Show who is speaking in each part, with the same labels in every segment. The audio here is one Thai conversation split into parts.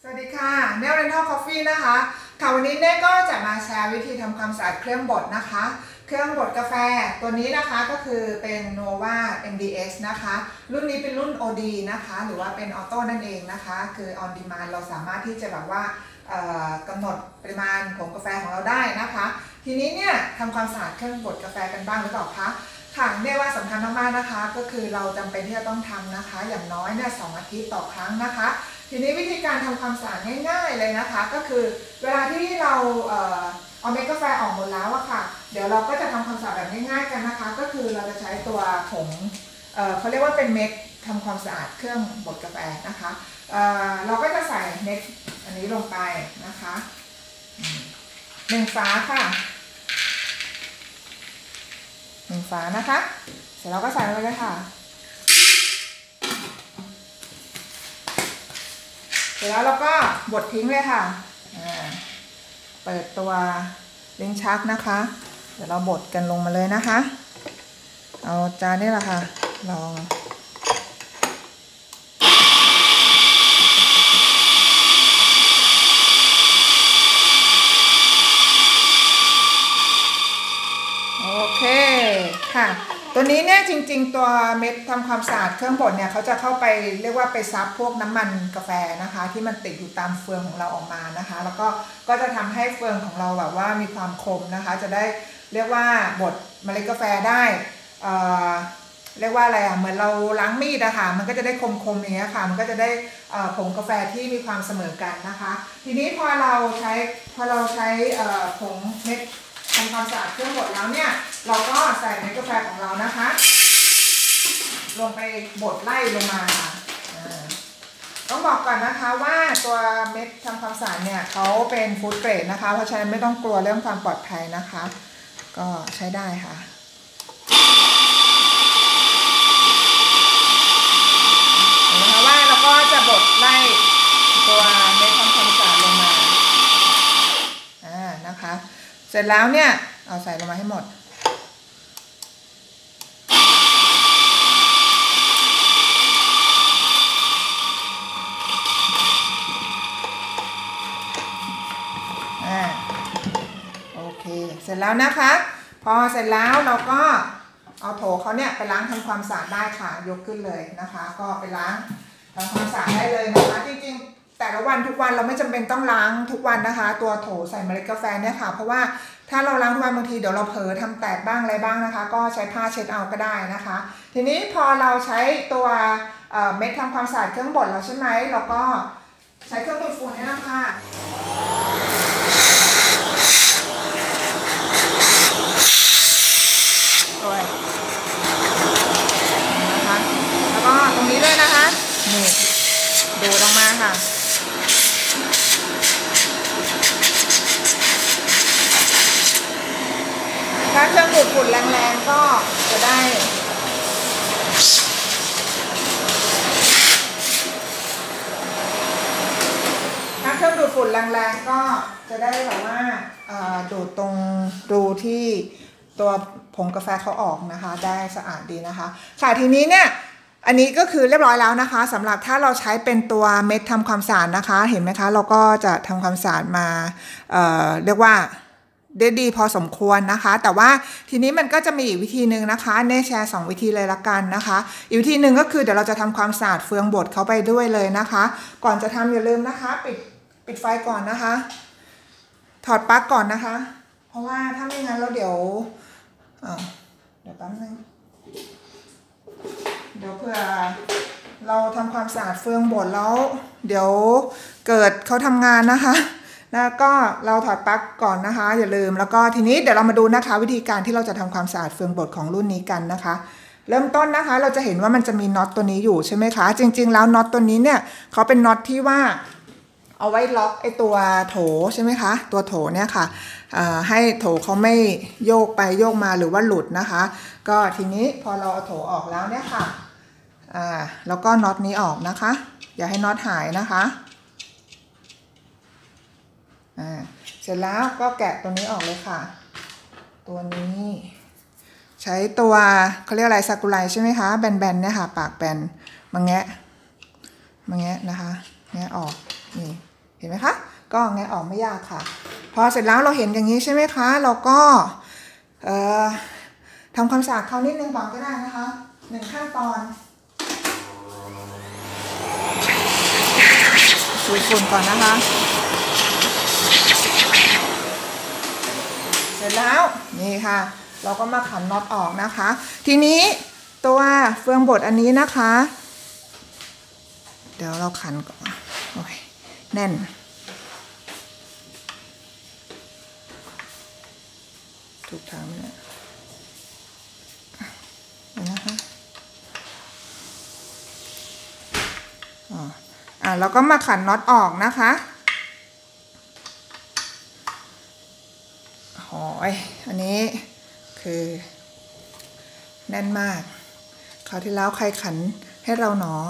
Speaker 1: สวัสดีค่ะเนลเรนทัลคอฟฟี่นะคะค่ะวันนี้เน่ก็จะมาแชร์วิธีทำความสะอาดเครื่องบดนะคะเครื่องบดกาแฟตัวนี้นะคะก็คือเป็น Nova MDX นะคะรุ่นนี้เป็นรุ่น OD นะคะหรือว่าเป็นออโต้นั่นเองนะคะคือ on demand เราสามารถที่จะแบบว่ากำหนดปริมาณผงกาแฟของเราได้นะคะทีนี้เนี่ยทำความสะอาดเครื่องบดกาแฟกันบ้างหรือเปล่าคะค่ะเน่ว่าสำคัญมากๆนะคะก็คือเราจำเป็นที่จะต้องทำนะคะอย่างน้อยเนี่ย2 อาทิตย์ต่อครั้งนะคะทีนี้วิธีการทำความสะอาดง่ายๆเลยนะคะก็คือเวลาที่เราเอาเม็ดกาแฟออกหมดแล้วอะค่ะเดี๋ยวเราก็จะทำความสะอาดแบบง่ายๆกันนะคะก็คือเราจะใช้ตัวผงเขาเรียกว่าเป็นเม็ดทำความสะอาดเครื่องบดกาแฟนะคะเราก็จะใส่เม็ดอันนี้ลงไปนะคะ1 ฝาค่ะ1 ฝานะคะเสร็จแล้วก็ใส่ลงไปเลยค่ะเสร็จแล้วเราก็บดทิ้งเลยค่ะเปิดตัวลิ้นชักนะคะเดี๋ยวเราบดกันลงมาเลยนะคะเอาจานนี่แหละค่ะลองโอเคค่ะตัวนี้เนี่ยจริงๆตัวเม็ดทำความสะอาดเครื่องบดเนี่ยเขาจะเข้าไปเรียกว่าไปซับพวกน้ำมันกาแฟนะคะที่มันติดอยู่ตามเฟืองของเราออกมานะคะแล้วก็จะทำให้เฟืองของเราแบบว่ามีความคมนะคะจะได้เรียกว่าบดเมล็ดกาแฟได้เรียกว่าอะไรอ่ะเหมือนเราล้างมีดอะค่ะมันก็จะได้คมๆอย่างเงี้ยค่ะมันก็จะได้ผงกาแฟที่มีความเสมอกันนะคะทีนี้พอเราใช้ผงเม็ดทำความสะอาดเครื่องบดแล้วเนี่ยเราก็ใส่เม็ดกาแฟของเรานะคะลงไปบดไล่ลงมาค่ะต้องบอกก่อนนะคะว่าตัวเม็ดทำความสะอาดเนี่ยเขาเป็นฟู้ดเกรดนะคะเพราะฉะนั้นไม่ต้องกลัวเรื่องความปลอดภัยนะคะก็ใช้ได้ค่ะเห็นไหมคะว่าเราก็จะบดไล่ตัวเม็ดทำความสะอาดลงมานะคะเสร็จแล้วเนี่ยเอาใส่ลงมาให้หมดโอเคเสร็จแล้วนะคะพอเสร็จแล้วเราก็เอาโถเขาเนี่ยไปล้างทำความสะอาดได้ค่ะยกขึ้นเลยนะคะก็ไปล้างทำความสะอาดได้เลยนะคะจริงๆแต่ละวันทุกวันเราไม่จำเป็นต้องล้างทุกวันนะคะตัวโถใส่เมล็ดกาแฟเนี่ยค่ะเพราะว่าถ้าเราล้างทุกวันบางทีเดี๋ยวเราเผลอทำแตกบ้างอะไรบ้างนะคะก็ใช้ผ้าเช็ดเอาก็ได้นะคะทีนี้พอเราใช้ตัวเม็ดทำความสะอาดเครื่องบดแล้วใช่ไหมเราก็ใช้เครื่องดูดฝุ่นนี่นะคะนะคะแล้วก็ตรงนี้ด้วยนะคะนี่ดูดออกมาค่ะถ้าเครื่องดูดฝุ่นแรงๆก็จะได้ถ้าเครื่องดูดฝุ่นแรงๆก็จะได้แบบว่าดูดตรงรูที่ตัวผงกาแฟเขาออกนะคะได้สะอาดดีนะคะค่ะทีนี้เนี่ยอันนี้ก็คือเรียบร้อยแล้วนะคะสำหรับถ้าเราใช้เป็นตัวเม็ดทำความสะอาดนะคะเห็นไหมคะเราก็จะทำความสะอาดมาเรียกว่าได้ดีพอสมควรนะคะแต่ว่าทีนี้มันก็จะมีอีกวิธีหนึ่งนะคะเน่แชร์2 วิธีเลยละกันนะคะอีกวิธีหนึ่งก็คือเดี๋ยวเราจะทำความสะอาดเฟืองบดเขาไปด้วยเลยนะคะก่อนจะทำอย่าลืมนะคะปิดไฟก่อนนะคะถอดปลั๊กก่อนนะคะเพราะว่าถ้าไม่งั้นเราเดี๋ยวแป๊บนึงเดี๋ยวเผื่อเราทำความสะอาดเฟืองบดแล้วเดี๋ยวเกิดเขาทำงานนะคะแล้วก็เราถอดปลั๊กก่อนนะคะอย่าลืมแล้วก็ทีนี้เดี๋ยวเรามาดูนะคะวิธีการที่เราจะทำความสะอาดเฟืองบดของรุ่นนี้กันนะคะเริ่มต้นนะคะเราจะเห็นว่ามันจะมีน็อตตัวนี้อยู่ใช่ไหมคะจริงๆแล้วน็อตตัวนี้เนี่ยเขาเป็นน็อตที่ว่าเอาไว้ล็อกไอตัวโถใช่ไหมคะตัวโถเนี่ยค่ะให้โถเขาไม่โยกไปโยกมาหรือว่าหลุดนะคะก็ทีนี้พอเราเอาโถออกแล้วเนี่ยค่ะแล้วก็น็อตนี้ออกนะคะอย่าให้น็อตหายนะคะเสร็จแล้วก็แกะตัวนี้ออกเลยค่ะตัวนี้ใช้ตัวเขาเรียกอะไรซากุไรใช่ไหมคะแบนๆเนี่ยค่ะปากแบนมาแงะนะคะแงะออกนี่ห็นไหมคะก็แงะออกไม่ยากค่ะพอเสร็จแล้วเราเห็นอย่างนี้ใช่ไหมคะเราก็ทำความสะอาดเขานิดนึงก่อนก็ได้นะคะ1 ขั้นตอนสูดฝุ่นก่อนนะคะเสร็จแล้วนี่ค่ะเราก็มาขันน็อตออกนะคะทีนี้ตัวเฟืองบดอันนี้นะคะเดี๋ยวเราขันก่อนโอ้ยแน่นถูกทางไหมเนี่ยนะคะแล้วก็มาขันน็อตออกนะคะโอ้ยอันนี้คือแน่นมากคราวที่แล้วใครขันให้เราหนอ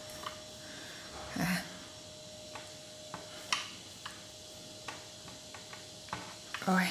Speaker 1: โอ้ย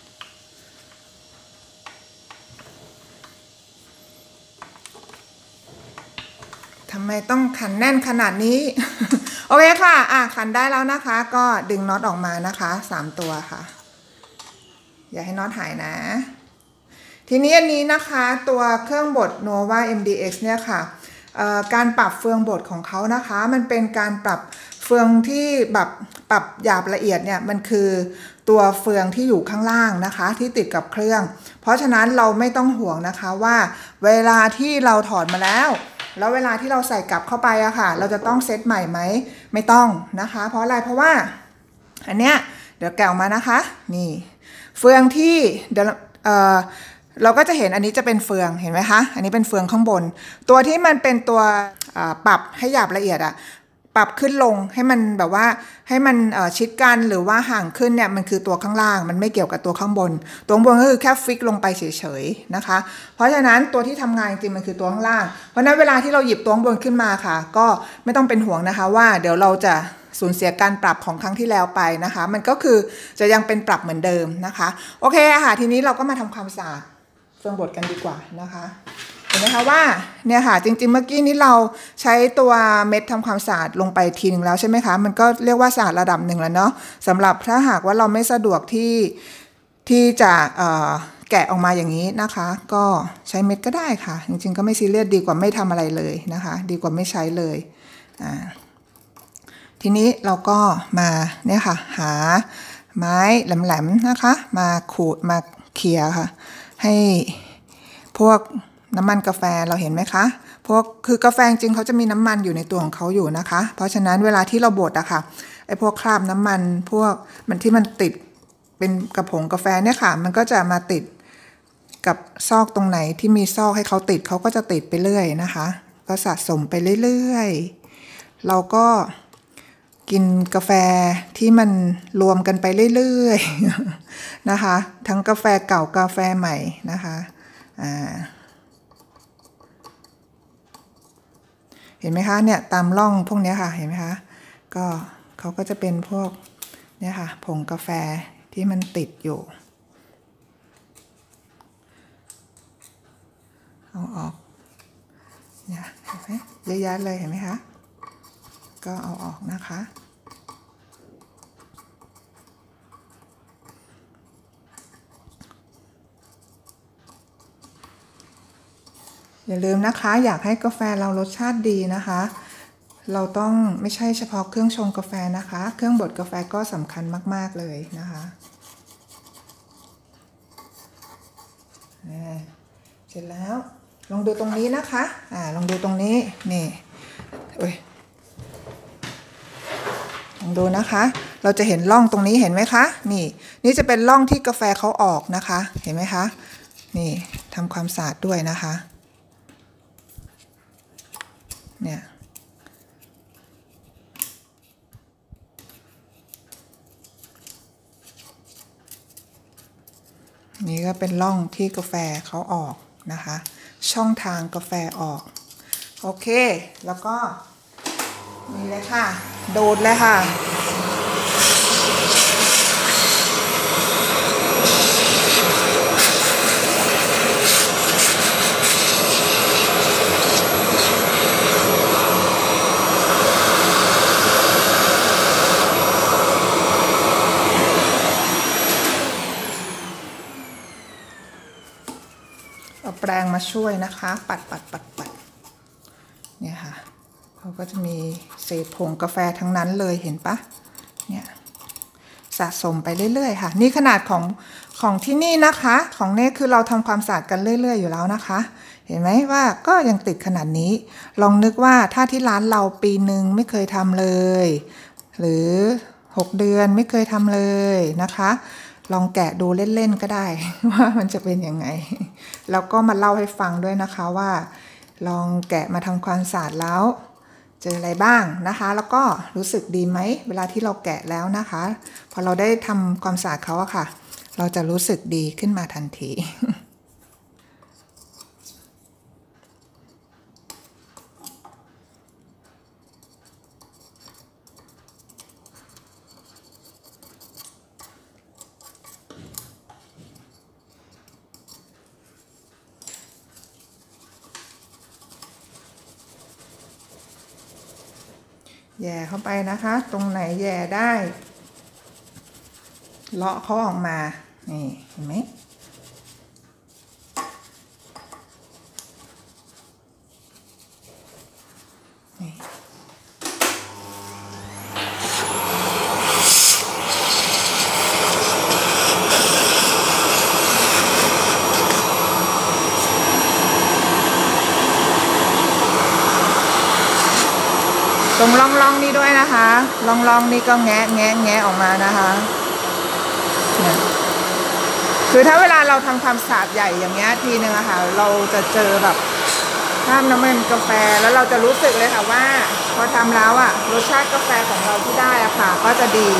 Speaker 1: ทำไมต้องขันแน่นขนาดนี้ โอเคค่ะขันได้แล้วนะคะก็ดึงน็อตออกมานะคะ3 ตัวค่ะอย่าให้น็อตหายนะทีนี้อันนี้นะคะตัวเครื่องบด Nova MDX เนี่ยค่ะการปรับเฟืองบดของเขานะคะมันเป็นการปรับเฟืองที่แบบปรับหยาบละเอียดเนี่ยมันคือตัวเฟืองที่อยู่ข้างล่างนะคะที่ติดกับเครื่องเพราะฉะนั้นเราไม่ต้องห่วงนะคะว่าเวลาที่เราถอดมาแล้วเวลาที่เราใส่กลับเข้าไปอะค่ะเราจะต้องเซตใหม่ไหมไม่ต้องนะคะเพราะอะไรเพราะว่าอันเนี้ยเดี๋ยวแกะออกมานะคะนี่เฟืองที่เดี๋ยวเราก็จะเห็นอันนี้จะเป็นเฟืองเห็นไหมคะอันนี้เป็นเฟืองข้างบนตัวที่มันเป็นตัวปรับให้หยาบละเอียดอะปรับขึ้นลงให้มันแบบว่าให้มันชิดกันหรือว่าห่างขึ้นเนี่ยมันคือตัวข้างล่างมันไม่เกี่ยวกับตัวข้างบนตัวข้างบนก็คือแค่ฟิกลงไปเฉยๆนะคะเพราะฉะนั้นตัวที่ทำงานจริงมันคือตัวข้างล่างเพราะนั้นเวลาที่เราหยิบตัวข้างบนขึ้นมาค่ะก็ไม่ต้องเป็นห่วงนะคะว่าเดี๋ยวเราจะสูญเสียการปรับของครั้งที่แล้วไปนะคะมันก็คือจะยังเป็นปรับเหมือนเดิมนะคะโอเคค่ะทีนี้เราก็มาทำความสะอาดเฟืองบดกันดีกว่านะคะเห็นไหมคะว่าเนี่ยค่ะจริงๆเมื่อกี้นี้เราใช้ตัวเม็ดทำความสะอาดลงไปทีนึงแล้วใช่ไหมคะมันก็เรียกว่าสะอาดระดับหนึ่งแล้วเนาะสำหรับถ้าหากว่าเราไม่สะดวกที่จะแกะออกมาอย่างนี้นะคะก็ใช้เม็ดก็ได้ค่ะจริงๆก็ไม่ซีเรียสดีกว่าไม่ทำอะไรเลยนะคะดีกว่าไม่ใช้เลยทีนี้เราก็มาเนี่ยค่ะหาไม้แหลมๆนะคะมาขูดมาเขี่ยค่ะให้พวกน้ำมันกาแฟเราเห็นไหมคะพวกคือกาแฟจริงเขาจะมีน้ำมันอยู่ในตัวของเขาอยู่นะคะเพราะฉะนั้นเวลาที่เราบดอะค่ะไอ้พวกคราบน้ำมันพวกมันที่มันติดเป็นกระผงกาแฟเนี่ยค่ะมันก็จะมาติดกับซอกตรงไหนที่มีซอกให้เขาติดเขาก็จะติดไปเรื่อยนะคะก็สะสมไปเรื่อยๆเราก็กินกาแฟที่มันรวมกันไปเรื่อยๆนะคะทั้งกาแฟเก่ากาแฟใหม่นะคะเห็นไหมคะเนี่ยตามร่องพวกนี้ค่ะเห็นไหมคะก็เขาก็จะเป็นพวกเนี่ยค่ะผงกาแฟที่มันติดอยู่เอาออกเนี่ยเห็นไหมเยอะแยะเลยเห็นไหมคะก็เอาออกนะคะอย่าลืมนะคะอยากให้กาแฟเรารสชาติดีนะคะเราต้องไม่ใช่เฉพาะเครื่องชงกาแฟนะคะเครื่องบดกาแฟก็สำคัญมากๆเลยนะคะเสร็จแล้วลองดูตรงนี้นะคะลองดูตรงนี้นี่ลองดูนะคะเราจะเห็นร่องตรงนี้เห็นไหมคะนี่จะเป็นร่องที่กาแฟเขาออกนะคะเห็นไหมคะนี่ทำความสะอาดด้วยนะคะเนี่ยนี่ก็เป็นร่องที่กาแฟเขาออกนะคะช่องทางกาแฟออกโอเคแล้วก็นี่เลยค่ะดูดเลยค่ะรงมาช่วยนะคะปัดเนี่ยค่ะเขาก็จะมีเศษผงกาแฟทั้งนั้นเลยเห็นปะเนี่ยสะสมไปเรื่อยๆค่ะนี่ขนาดของที่นี่นะคะของเน่คือเราทำความสะอาดกันเรื่อยๆอยู่แล้วนะคะเห็นไหมว่าก็ยังติดขนาดนี้ลองนึกว่าถ้าที่ร้านเราปีหนึ่งไม่เคยทำเลยหรือ6 เดือนไม่เคยทำเลยนะคะลองแกะดูเล่นๆก็ได้ว่ามันจะเป็นยังไงแล้วก็มาเล่าให้ฟังด้วยนะคะว่าลองแกะมาทำความสะอาดแล้วเจออะไรบ้างนะคะแล้วก็รู้สึกดีไหมเวลาที่เราแกะแล้วนะคะพอเราได้ทำความสะอาดเขาอะค่ะเราจะรู้สึกดีขึ้นมาทันทีแย่เข้าไปนะคะตรงไหนแย่ได้เลาะเขาออกมานี่เห็นไหมนี่ตรงร่องนี่ด้วยนะคะร่องนี่ก็แงะออกมานะคะเนี่ยคือถ้าเวลาเราทำความสะอาดใหญ่อย่างเงี้ยทีนึงอะค่ะเราจะเจอแบบน้ำมันกาแฟแล้วเราจะรู้สึกเลยค่ะว่าพอทำแล้วอะรสชาติกาแฟของเราที่ได้อะค่ะก็จะดี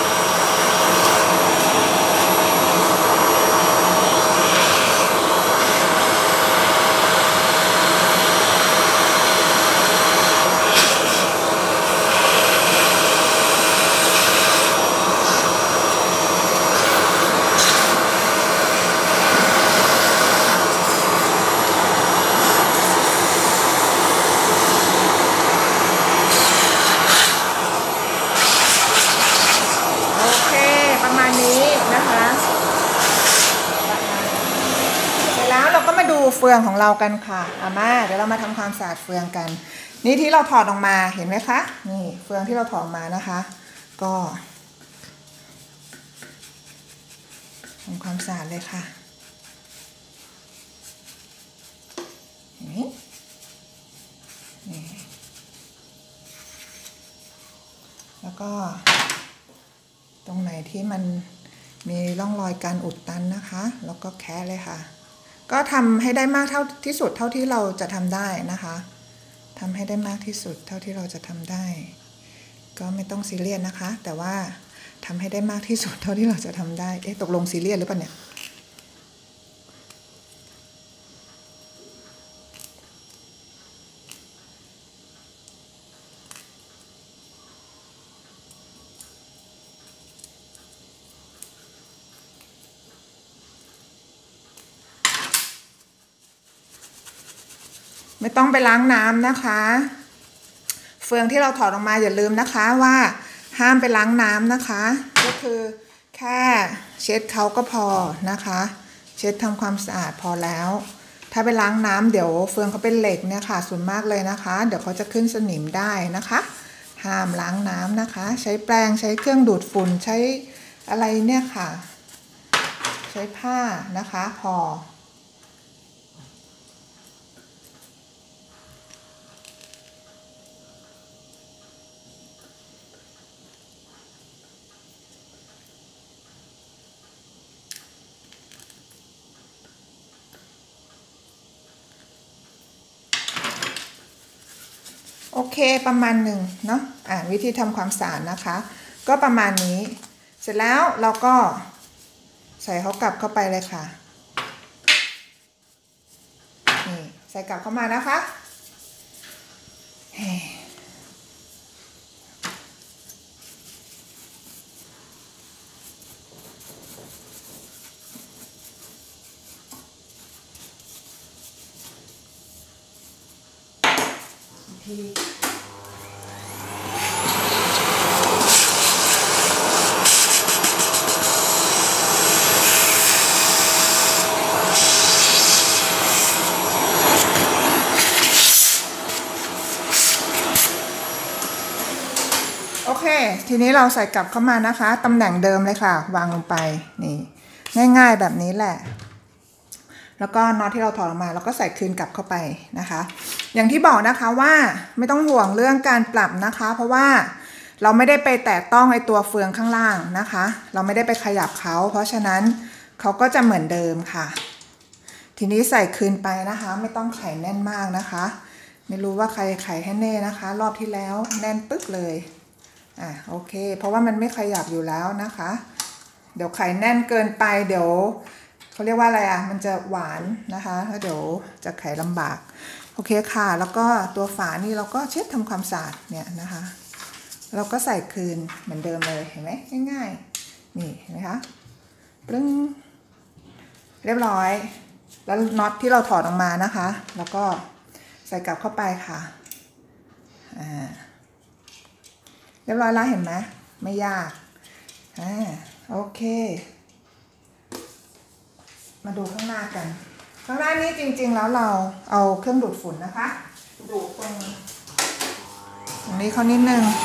Speaker 1: ดูเฟืองของเรากันค่ะมาเดี๋ยวเรามาทำความสะอาดเฟืองกันนี่ที่เราถอดออกมาเห็นไหมคะนี่เฟืองที่เราถอดออกมานะคะก็ทำความสะอาดเลยค่ะนี่แล้วก็ตรงไหนที่มันมีร่องรอยการอุดตันนะคะแล้วก็แคะเลยค่ะก็ทำให้ได้มากเท่าที่สุดเท่าที่เราจะทำได้นะคะทำให้ได้มากที่สุดเท่าที่เราจะทำได้ก็ไม่ต้องซีเรียสนะคะแต่ว่าทำให้ได้มากที่สุดเท่าที่เราจะทำได้ตกลงซีเรียสหรือเปล่าเนี่ยไม่ต้องไปล้างน้ำนะคะเฟืองที่เราถอดออกมาอย่าลืมนะคะว่าห้ามไปล้างน้ำนะคะก็คือแค่เช็ดเขาก็พอนะคะเช็ดทำความสะอาดพอแล้วถ้าไปล้างน้ำเดี๋ยวเฟืองเขาเป็นเหล็กเนี่ยค่ะส่วนมากเลยนะคะเดี๋ยวเขาจะขึ้นสนิมได้นะคะห้ามล้างน้ำนะคะใช้แปรงใช้เครื่องดูดฝุ่นใช้อะไรเนี่ยค่ะใช้ผ้านะคะพอโอเคประมาณหนึ่งเนาะวิธีทำความสะอาดนะคะก็ประมาณนี้เสร็จแล้วเราก็ใส่เขากลับเข้าไปเลยค่ะนี่ใส่กลับเข้ามานะคะทีโอเคทีนี้เราใส่กลับเข้ามานะคะตำแหน่งเดิมเลยค่ะวางลงไปนี่ง่ายๆแบบนี้แหละแล้วก็น็อตที่เราถอดออกมาเราก็ใส่คืนกลับเข้าไปนะคะอย่างที่บอกนะคะว่าไม่ต้องห่วงเรื่องการปรับนะคะเพราะว่าเราไม่ได้ไปแตะต้องไอตัวเฟืองข้างล่างนะคะเราไม่ได้ไปขยับเขาเพราะฉะนั้นเขาก็จะเหมือนเดิมค่ะทีนี้ใส่คืนไปนะคะไม่ต้องไขแน่นมากนะคะไม่รู้ว่าใครไขให้แน่นะคะรอบที่แล้วแน่นปึ๊กเลยโอเคเพราะว่ามันไม่ขยับอยู่แล้วนะคะเดี๋ยวไขแน่นเกินไปเดี๋ยวเขาเรียกว่าอะไรมันจะหวานนะคะแล้วเดี๋ยวจะไขลำบากโอเคค่ะแล้วก็ตัวฝานี่เราก็เช็ดทำความสะอาดเนี่ยนะคะเราก็ใส่คืนเหมือนเดิมเลยเห็นไหมง่ายๆนี่เห็นไหมคะปึ้งเรียบร้อยแล้วน็อตที่เราถอดออกมานะคะแล้วก็ใส่กลับเข้าไปค่ะเรียบร้อยแล้วเห็นไหมไม่ยากโอเคมาดูข้างหน้ากันข้างหน้านี้จริงๆแล้วเราเอาเครื่องดูดฝุ่นนะคะดูดตรงนี้เขานิดนึง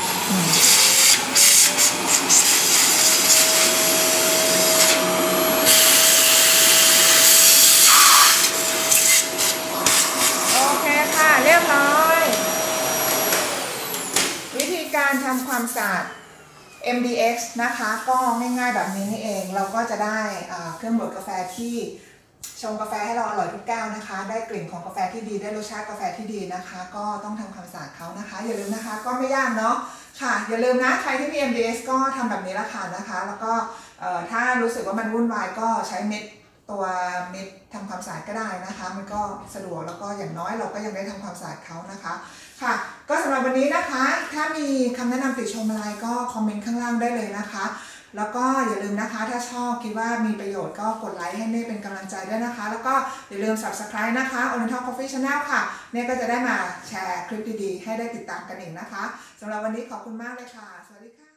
Speaker 1: โอเคค่ะเรียบร้อยวิธีการทำความสะอาด MDX นะคะก็ง่ายๆแบบนี้นี่เองเราก็จะได้เครื่องบดกาแฟที่ชงกาแฟให้เราอร่อยทุกแก้วนะคะได้กลิ่นของกาแฟที่ดีได้รสชาติกาแฟที่ดีนะคะก็ต้องทำความสะอาดเขานะคะอย่าลืมนะคะก็ไม่ยากเนาะค่ะอย่าลืมนะใครที่มี MDX ก็ทำแบบนี้ละค่ะนะคะแล้วก็ถ้ารู้สึกว่ามันวุ่นวายก็ใช้เม็ดทำความสะอาดก็ได้นะคะมันก็สะดวกแล้วก็อย่างน้อยเราก็ยังได้ทำความสะอาดเขานะคะค่ะก็สำหรับวันนี้นะคะถ้ามีคำแนะนำติชมอะไรก็คอมเมนต์ข้างล่างได้เลยนะคะแล้วก็อย่าลืมนะคะถ้าชอบคิดว่ามีประโยชน์ก็กดไลค์ให้เน่เป็นกำลังใจด้วยนะคะแล้วก็อย่าลืม Subscribe นะคะ Oriental Coffee Channel ค่ะเน่ก็จะได้มาแชร์คลิปดีๆให้ได้ติดตามกันอีกนะคะสำหรับวันนี้ขอบคุณมากเลยค่ะสวัสดีค่ะ